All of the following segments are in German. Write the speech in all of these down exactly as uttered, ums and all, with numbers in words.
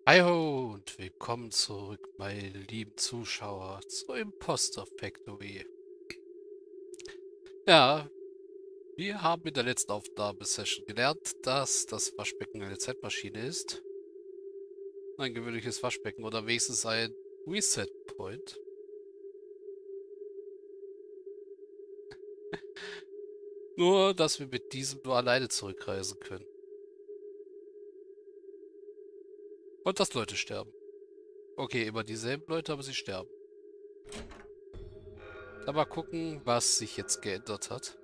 Hi ho und willkommen zurück, meine lieben Zuschauer, zur Imposter Factory. Ja, wir haben in der letzten Aufnahmesession gelernt, dass das Waschbecken eine Zeitmaschine ist. Ein gewöhnliches Waschbecken oder wenigstens ein Reset Point. Nur, dass wir mit diesem nur alleine zurückreisen können. Und dass Leute sterben. Okay, immer dieselben Leute, aber sie sterben. Dann mal gucken, was sich jetzt geändert hat.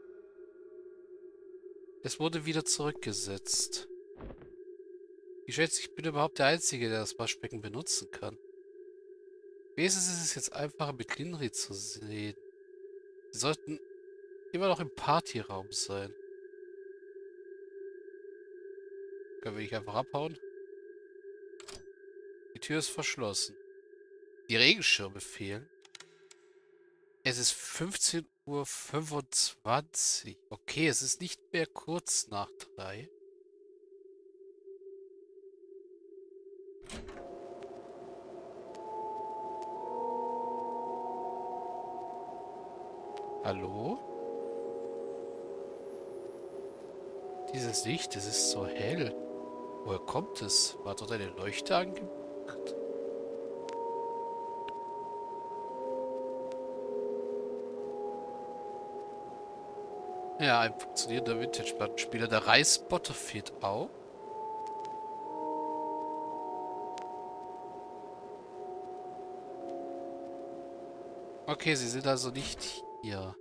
Es wurde wieder zurückgesetzt. Ich schätze, ich bin überhaupt der Einzige, der das Waschbecken benutzen kann. Wenigstens ist es jetzt einfacher mit Linry zu sehen. Sie sollten immer noch im Partyraum sein. Können wir nicht einfach abhauen? Die Tür ist verschlossen. Die Regenschirme fehlen. Es ist fünfzehn Uhr fünfundzwanzig. Okay, es ist nicht mehr kurz nach drei. Hallo? Dieses Licht, es ist so hell. Woher kommt es? War dort eine Leuchte angebracht? Ja, ein funktionierender Vintage-Plattenspieler. Der Reisbotter fehlt auch. Okay, sie sind also nicht hier.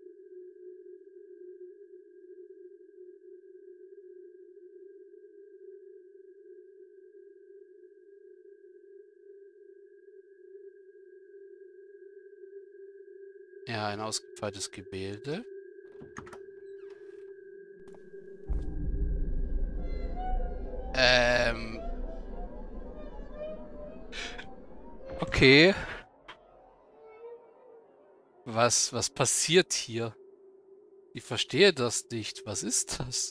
Ja, ein ausgefeiltes Gemälde. Ähm. Okay. Was, was passiert hier? Ich verstehe das nicht. Was ist das?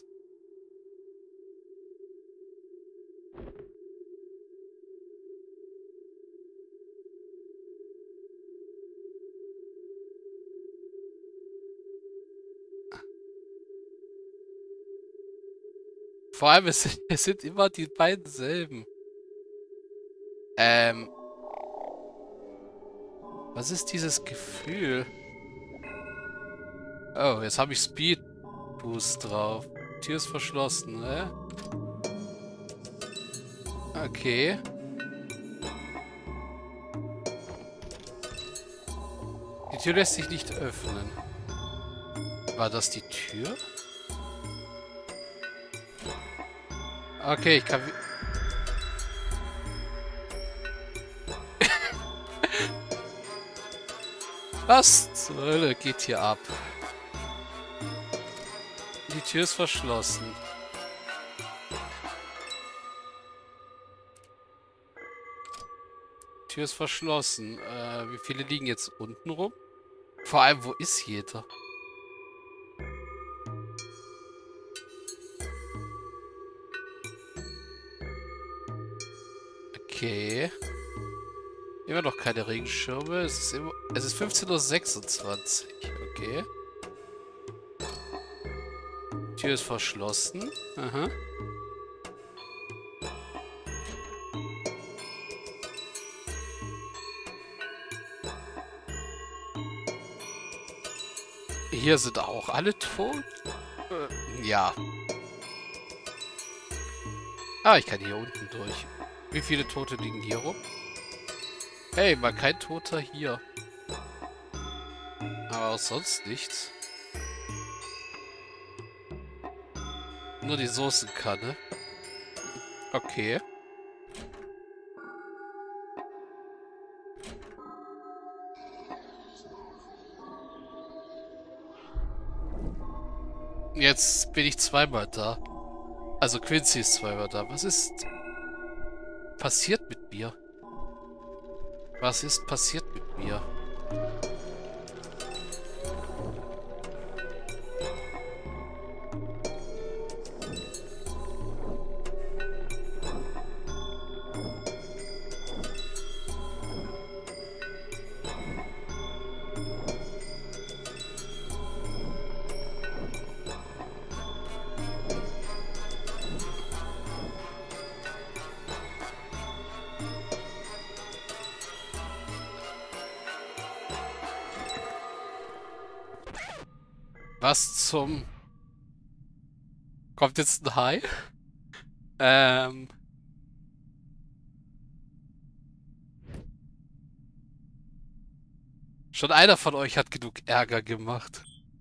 Vor allem, es sind, es sind immer die beiden selben. Ähm. Was ist dieses Gefühl? Oh, jetzt habe ich Speed Boost drauf. Tür ist verschlossen, ne? Okay. Die Tür lässt sich nicht öffnen. War das die Tür? Okay, ich kann... Was zur Hölle geht hier ab? Die Tür ist verschlossen. Die Tür ist verschlossen. Äh, wie viele liegen jetzt unten rum? Vor allem, wo ist jeder? Okay. Immer noch keine Regenschirme. Es ist, immer, es ist fünfzehn Uhr sechsundzwanzig. Okay. Tür ist verschlossen. Aha. Hier sind auch alle tot? Äh, ja. Ah, ich kann hier unten durch. Wie viele Tote liegen hier rum? Hey, mal kein Toter hier. Aber auch sonst nichts. Nur die Soßenkanne. Okay. Jetzt bin ich zweimal da. Also Quincy ist zweimal da. Was ist passiert mit mir? Was ist passiert mit mir? Was zum... Kommt jetzt ein Hai? Ähm... Schon einer von euch hat genug Ärger gemacht.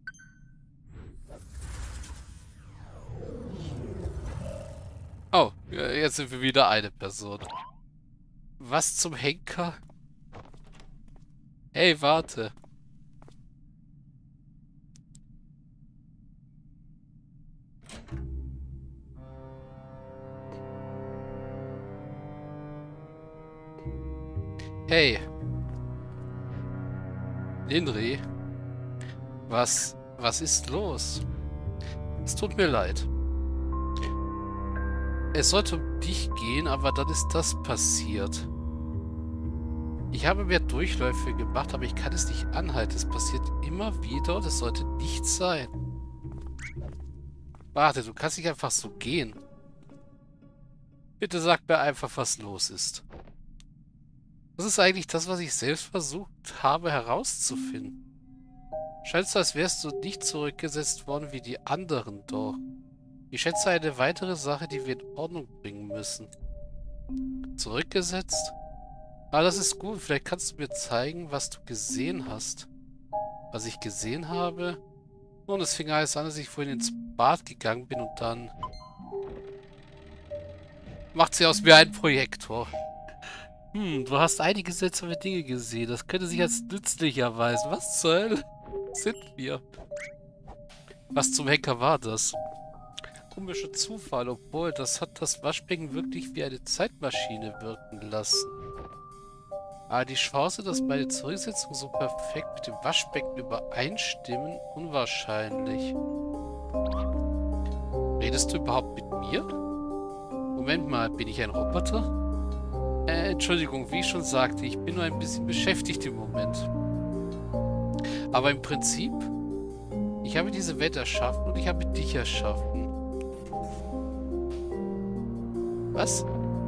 Oh, ja, jetzt sind wir wieder eine Person. Was zum Henker? Hey, warte. Hey. Linri. Was, was ist los? Es tut mir leid. Es sollte um dich gehen, aber dann ist das passiert. Ich habe mehr Durchläufe gemacht, aber ich kann es nicht anhalten. Es passiert immer wieder und es sollte nicht sein. Warte, du kannst nicht einfach so gehen. Bitte sag mir einfach, was los ist. Das ist eigentlich das, was ich selbst versucht habe herauszufinden. Scheint so, als wärst du nicht zurückgesetzt worden wie die anderen doch. Ich schätze eine weitere Sache, die wir in Ordnung bringen müssen. Zurückgesetzt? Aber das ist gut. Vielleicht kannst du mir zeigen, was du gesehen hast. Was ich gesehen habe? Nun, es fing alles an, als ich vorhin ins Bad gegangen bin und dann... macht sie aus mir einen Projektor. Hm, du hast einige seltsame Dinge gesehen. Das könnte sich als nützlich erweisen. Was zur Hölle sind wir? Was zum Henker war das? Komischer Zufall, obwohl das hat das Waschbecken wirklich wie eine Zeitmaschine wirken lassen. Aber die Chance, dass meine Zurücksetzung so perfekt mit dem Waschbecken übereinstimmen, unwahrscheinlich. Redest du überhaupt mit mir? Moment mal, bin ich ein Roboter? Äh, Entschuldigung, wie ich schon sagte, ich bin nur ein bisschen beschäftigt im Moment. Aber im Prinzip, ich habe diese Welt erschaffen und ich habe dich erschaffen. Was?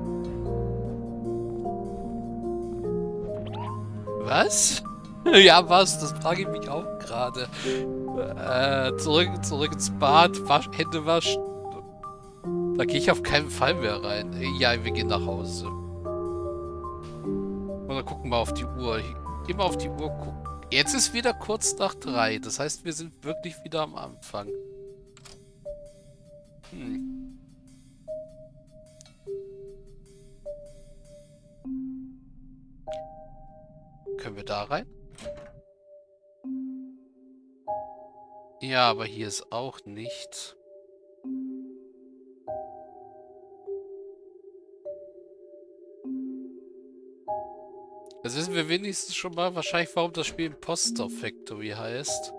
Was? Ja, was? Das frage ich mich auch gerade. Äh, zurück, zurück ins Bad, wasch, Hände waschen. Da gehe ich auf keinen Fall mehr rein. Ja, wir gehen nach Hause. Oder gucken wir auf die Uhr. Immer auf die Uhr gucken. Jetzt ist wieder kurz nach drei. Das heißt, wir sind wirklich wieder am Anfang. Hm. Können wir da rein? Ja, aber hier ist auch nichts. Jetzt wissen wir wenigstens schon mal wahrscheinlich, warum das Spiel Imposter Factory heißt.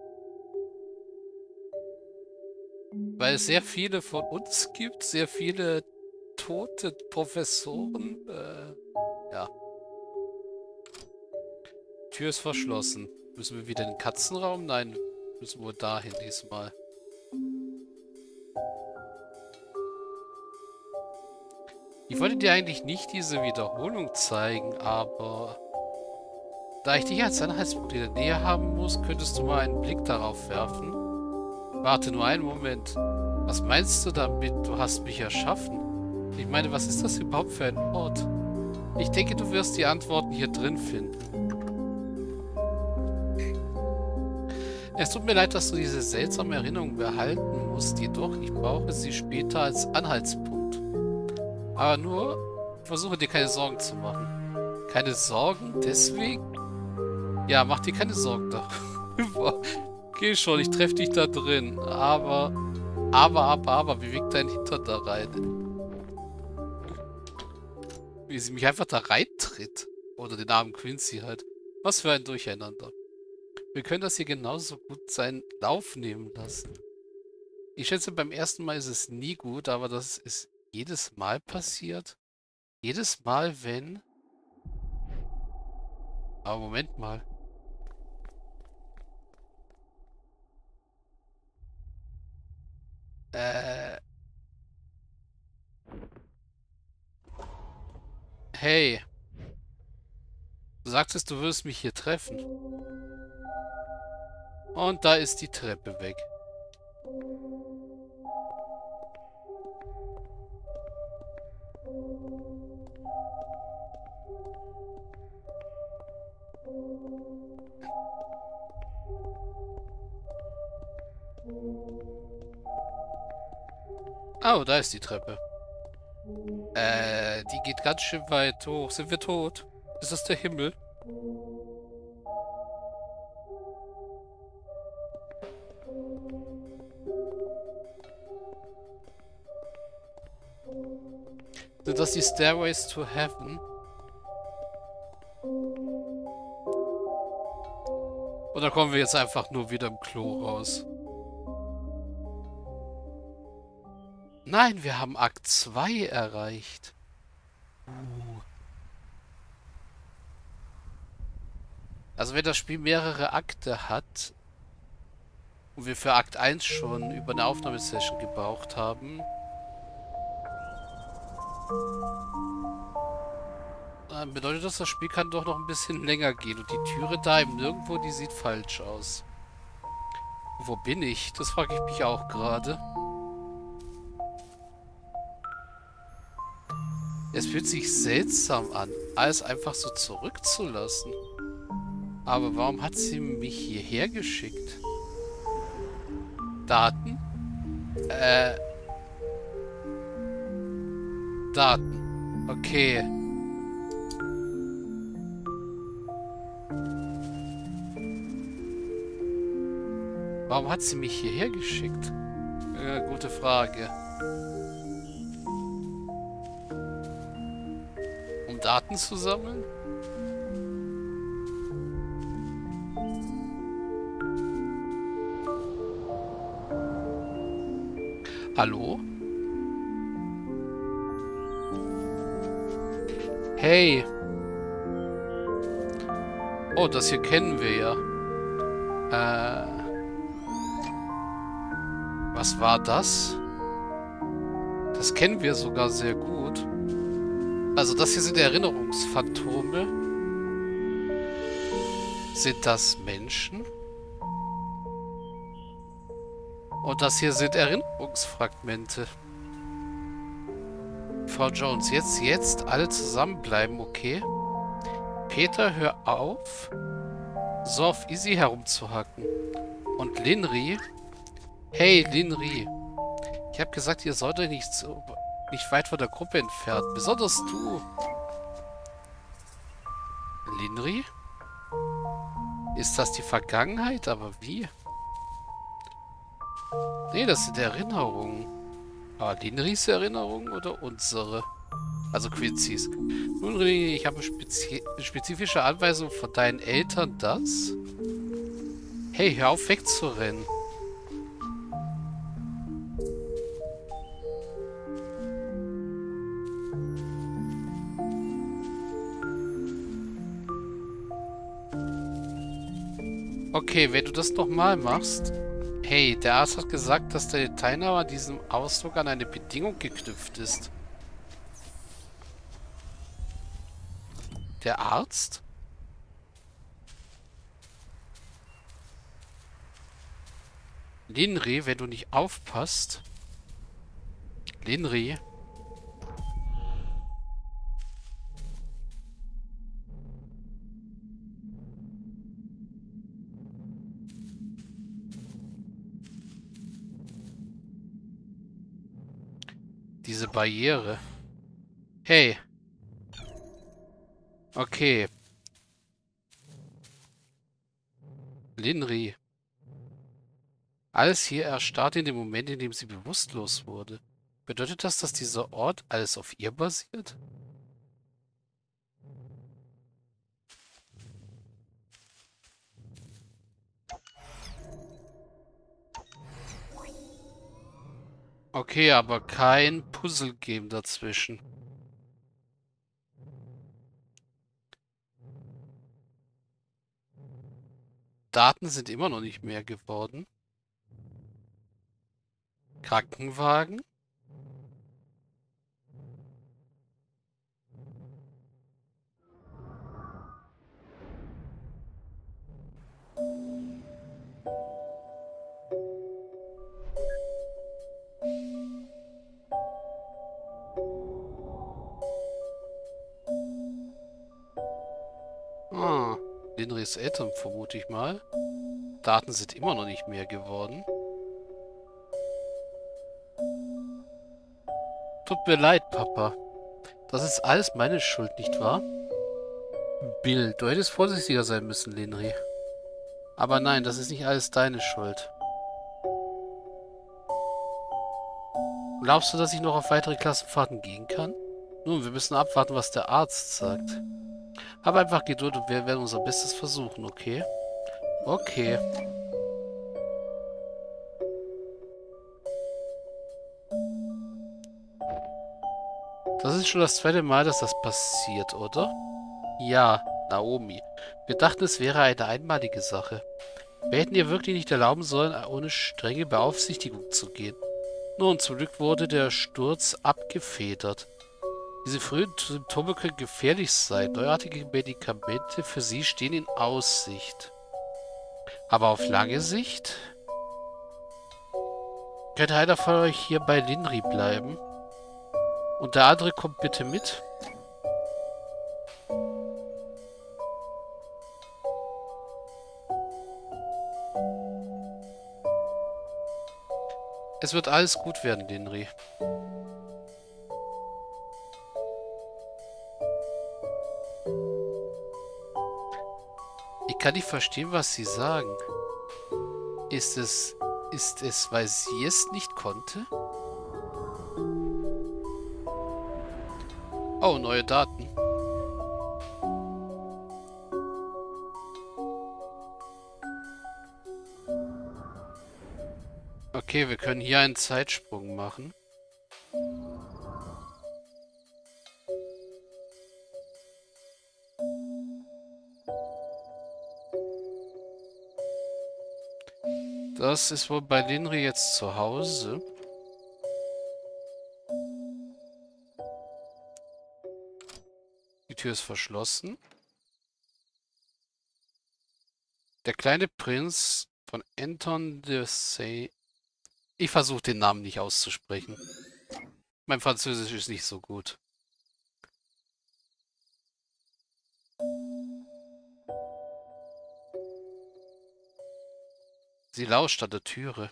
Weil es sehr viele von uns gibt, sehr viele tote Professoren. Äh, ja. Tür ist verschlossen. Müssen wir wieder in den Katzenraum? Nein, müssen wir dahin diesmal. Ich wollte dir eigentlich nicht diese Wiederholung zeigen, aber da ich dich als Anhaltspunkt in der Nähe haben muss, könntest du mal einen Blick darauf werfen. Warte nur einen Moment. Was meinst du damit, du hast mich erschaffen? Ich meine, was ist das überhaupt für ein Ort? Ich denke, du wirst die Antworten hier drin finden. Es tut mir leid, dass du diese seltsame Erinnerung behalten musst, jedoch ich brauche sie später als Anhaltspunkt. Aber nur, versuche dir keine Sorgen zu machen. Keine Sorgen? Deswegen? Ja, mach dir keine Sorgen darüber. Geh schon, ich treffe dich da drin. Aber, aber, aber, aber, beweg dein Hintern da rein. Wie sie mich einfach da reintritt. Oder den armen Quincy halt. Was für ein Durcheinander. Wir können das hier genauso gut seinen Lauf nehmen lassen. Ich schätze, beim ersten Mal ist es nie gut, aber das ist jedes Mal passiert. Jedes Mal, wenn... Aber Moment mal. Äh... Hey. Du sagtest, du würdest mich hier treffen. Und da ist die Treppe weg. Oh, da ist die Treppe. Äh, die geht ganz schön weit hoch. Sind wir tot? Ist das der Himmel? Sind das die Stairways to Heaven? Oder kommen wir jetzt einfach nur wieder im Klo raus? Nein, wir haben Akt zwei erreicht. Uh. Also wenn das Spiel mehrere Akte hat und wir für Akt eins schon über eine Aufnahmesession gebraucht haben, dann bedeutet das, das Spiel kann doch noch ein bisschen länger gehen. Und die Türe da im Nirgendwo, die sieht falsch aus. Wo bin ich? Das frage ich mich auch gerade. Es fühlt sich seltsam an, alles einfach so zurückzulassen. Aber warum hat sie mich hierher geschickt? Daten? Äh. Daten. Okay. Warum hat sie mich hierher geschickt? Äh, gute Frage. Um Daten zu sammeln? Hallo? Hey. Oh, das hier kennen wir ja. Äh. Was war das? Das kennen wir sogar sehr gut. Also das hier sind Erinnerungsphantome. Sind das Menschen? Und das hier sind Erinnerungsfragmente. Frau Jones, jetzt, jetzt alle zusammenbleiben, okay? Peter, hör auf, so auf Izzy herumzuhacken. Und Linri? Hey, Linri. Ich habe gesagt, ihr sollt euch nicht, so, nicht weit von der Gruppe entfernen. Besonders du. Linri? Ist das die Vergangenheit? Aber wie? Nee, das sind Erinnerungen. Aber Linris Erinnerungen oder unsere? Also Quincy's. Nun, René, ich habe spezi spezifische Anweisungen von deinen Eltern, das? Hey, hör auf wegzurennen. Okay, wenn du das nochmal machst... Hey, der Arzt hat gesagt, dass deine Teilnahme an diesem Ausdruck an eine Bedingung geknüpft ist. Der Arzt? Linri, wenn du nicht aufpasst. Linri. Diese Barriere. Hey. Okay. Linri. Alles hier erstarrt in dem Moment, in dem sie bewusstlos wurde. Bedeutet das, dass dieser Ort alles auf ihr basiert? Okay, aber kein Puzzle-Game dazwischen. Daten sind immer noch nicht mehr geworden. Krankenwagen? Linrys Eltern, vermute ich mal. Daten sind immer noch nicht mehr geworden. Tut mir leid, Papa. Das ist alles meine Schuld, nicht wahr? Bill, du hättest vorsichtiger sein müssen, Linry. Aber nein, das ist nicht alles deine Schuld. Glaubst du, dass ich noch auf weitere Klassenfahrten gehen kann? Nun, wir müssen abwarten, was der Arzt sagt. Hab einfach Geduld und wir werden unser Bestes versuchen, okay? Okay. Das ist schon das zweite Mal, dass das passiert, oder? Ja, Naomi. Wir dachten, es wäre eine einmalige Sache. Wir hätten ihr wirklich nicht erlauben sollen, ohne strenge Beaufsichtigung zu gehen. Nun, zum Glück wurde der Sturz abgefedert. Diese frühen Symptome können gefährlich sein. Neuartige Medikamente für sie stehen in Aussicht. Aber auf lange Sicht? Könnte einer von euch hier bei Linry bleiben? Und der andere kommt bitte mit? Es wird alles gut werden, Linry. Ich kann nicht verstehen, was Sie sagen. Ist es... Ist es, weil sie es nicht konnte? Oh, neue Daten. Okay, wir können hier einen Zeitsprung machen. Das ist wohl bei Linry jetzt zu Hause. Die Tür ist verschlossen. Der kleine Prinz von Anton de Say. Ich versuche den Namen nicht auszusprechen. Mein Französisch ist nicht so gut. Sie lauscht an der Türe.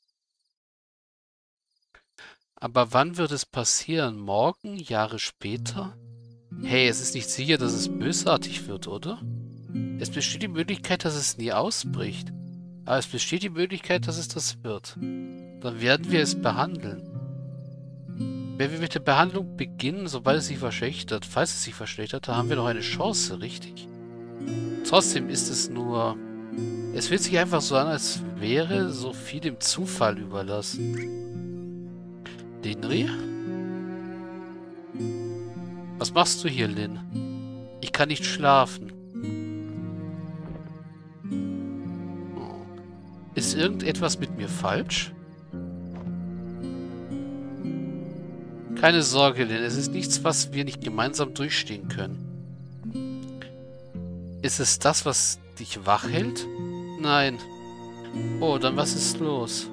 Aber wann wird es passieren? Morgen? Jahre später? Hey, es ist nicht sicher, dass es bösartig wird, oder? Es besteht die Möglichkeit, dass es nie ausbricht. Aber es besteht die Möglichkeit, dass es das wird. Dann werden wir es behandeln. Wenn wir mit der Behandlung beginnen, sobald es sich verschlechtert, falls es sich verschlechtert, dann haben wir noch eine Chance, richtig? Trotzdem ist es nur... Es fühlt sich einfach so an, als wäre so viel dem Zufall überlassen. Linry? Was machst du hier, Lin? Ich kann nicht schlafen. Ist irgendetwas mit mir falsch? Keine Sorge, Lin. Es ist nichts, was wir nicht gemeinsam durchstehen können. Ist es das, was dich wach hält? Nein. Oh, dann was ist los?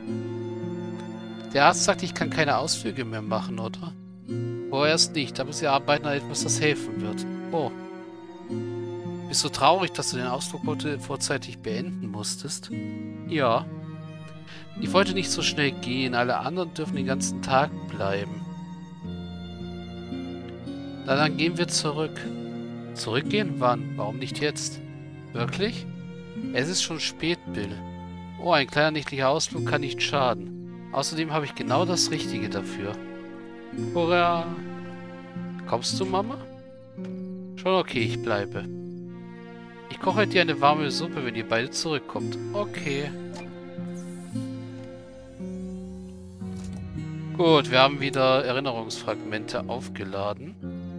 Der Arzt sagt, ich kann keine Ausflüge mehr machen, oder? Vorerst nicht, aber sie arbeiten an etwas, das helfen wird. Oh. Bist du traurig, dass du den Ausflug heute vorzeitig beenden musstest? Ja. Ich wollte nicht so schnell gehen, alle anderen dürfen den ganzen Tag bleiben. Na, dann gehen wir zurück. Zurückgehen? Wann? Warum nicht jetzt? Wirklich? Es ist schon spät, Bill. Oh, ein kleiner nächtlicher Ausflug kann nicht schaden. Außerdem habe ich genau das Richtige dafür. Hurra! Kommst du, Mama? Schon okay, ich bleibe. Ich koche dir eine warme Suppe, wenn ihr beide zurückkommt. Okay. Gut, wir haben wieder Erinnerungsfragmente aufgeladen.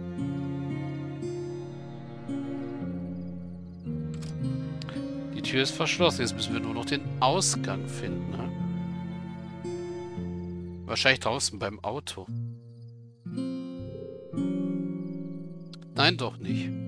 Die Tür ist verschlossen. Jetzt müssen wir nur noch den Ausgang finden. Ne? Wahrscheinlich draußen beim Auto. Nein, doch nicht.